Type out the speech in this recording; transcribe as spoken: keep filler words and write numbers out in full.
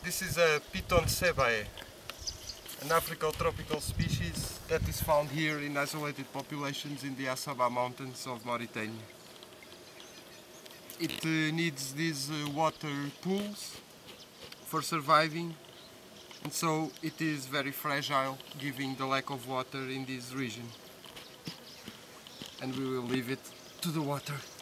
This is a Piton cebae, an African tropical species that is found here in isolated populations in the Assaba mountains of Mauritania. It uh, needs these uh, water pools for surviving, and so it is very fragile given the lack of water in this region. And we will leave it to the water.